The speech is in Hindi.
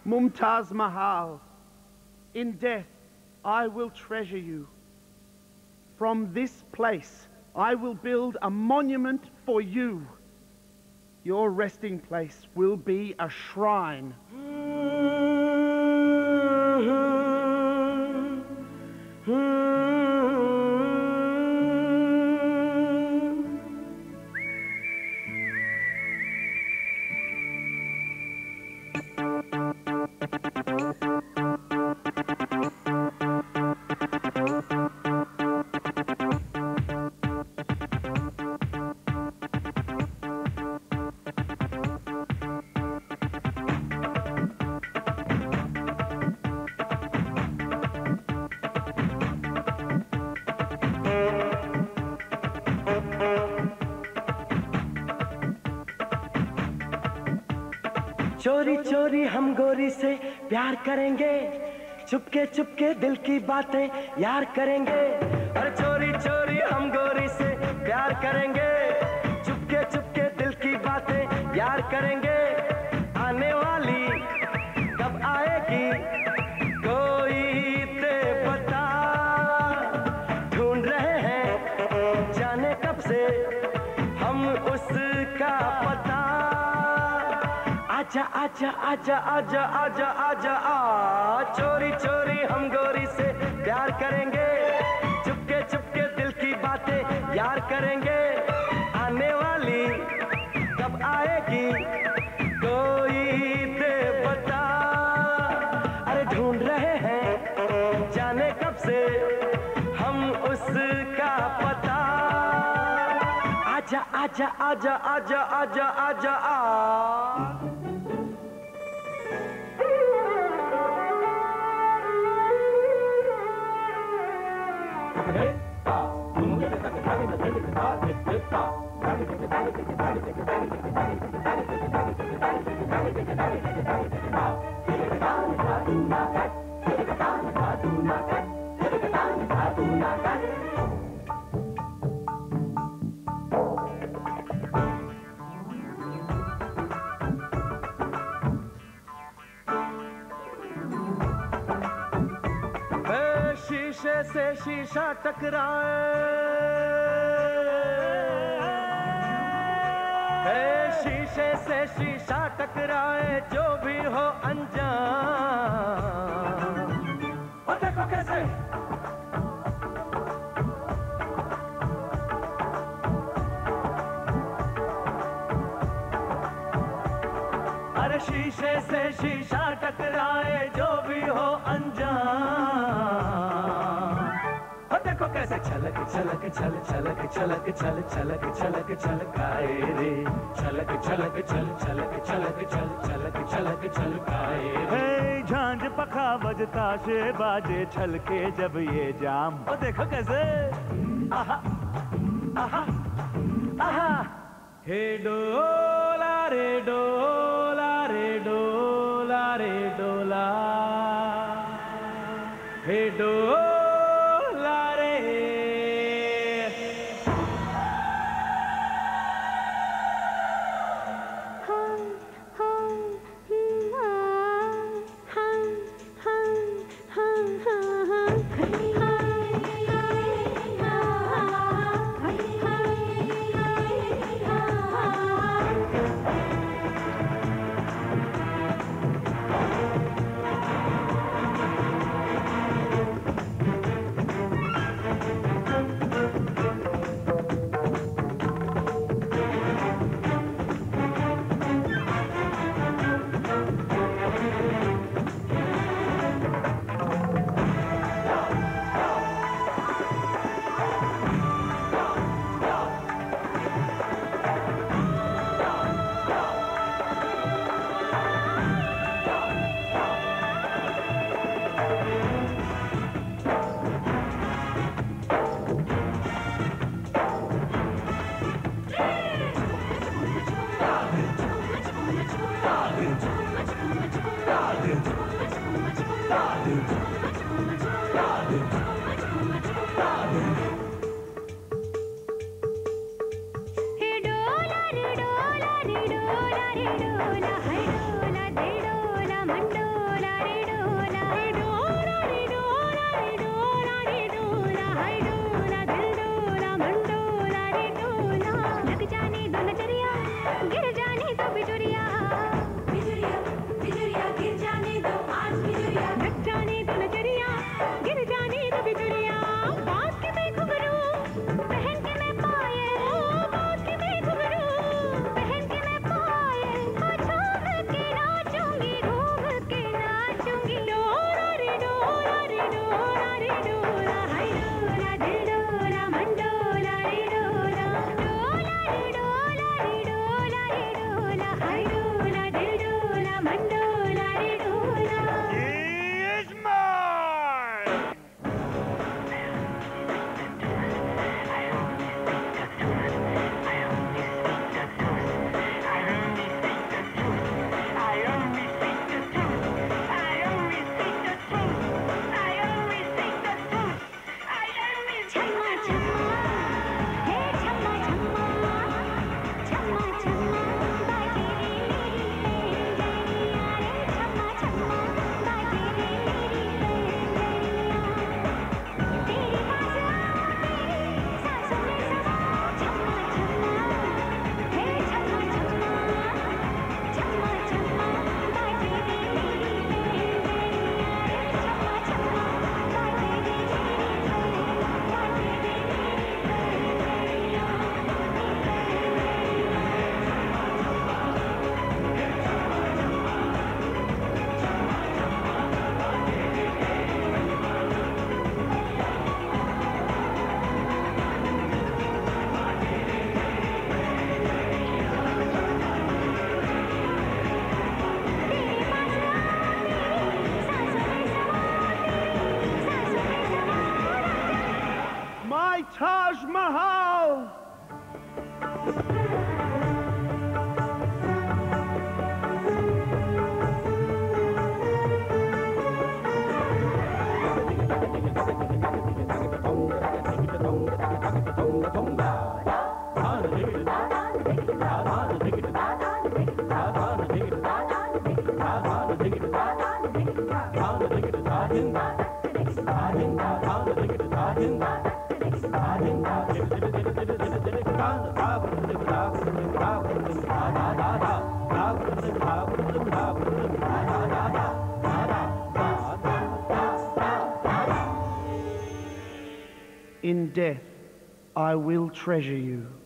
Mumtaz Mahal, in death I will treasure you. From this place I will build a monument for you. Your resting place will be a shrine. चोरी चोरी हम गोरी से प्यार करेंगे, चुपके चुपके दिल की बातें यार करेंगे। और चोरी चोरी हम गोरी से प्यार करेंगे, चुपके चुपके दिल की बातें यार करेंगे। आने वाली कब आएगी कोई दे बता, ढूंढ रहे हैं जाने कब से हम उसका पता। आजा आजा आजा आजा आजा आजा आ, चोरी चोरी हम गोरी से प्यार करेंगे, चुपके चुपके दिल की बातें यार करेंगे। आने वाली कब आएगी कोई दे बता, अरे ढूंढ रहे हैं जाने कब से हम उसका पता। आजा आजा आजा आजा आजा आजा आ। शीशे से शीशा टकराए, शीशे से शीशा टकराए, जो भी हो अनजान। और देखो कैसे अरे शीशे से शीशा टकराए, जो भी हो अनजान। और देखो कैसे छलक छलक छल छलक छलक छल छलक छलक छलकाए रे, छलक छलक छल छलक छलक छल छलक छलक छलकाए रे। झांझ पखा बजता से बाजे छलके जब ये जाम। और देखो कैसे आहा आहा आहा, हे डोला रे डोला रे डोला रे डोला, हे डोला रे। डोला रे डोला रे डोला, है डोला दे डोला Mandola. In death, I will treasure you.